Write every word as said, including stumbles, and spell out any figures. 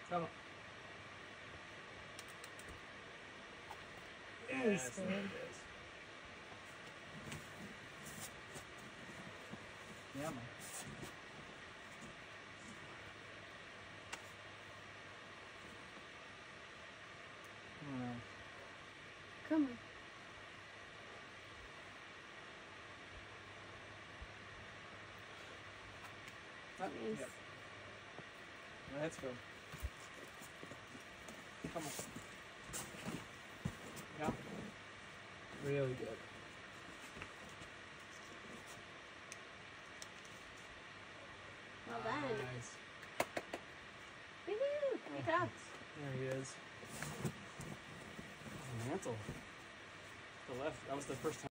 Come on. Yes, Yes, there there it it is. Yeah, man. Come on. Come on. Ah, Nice. yep. Let's go. Come on. Yeah. Really good. Well done. Nice. Woohoo! Good job. There he is. Mantle. The left. That was the first time.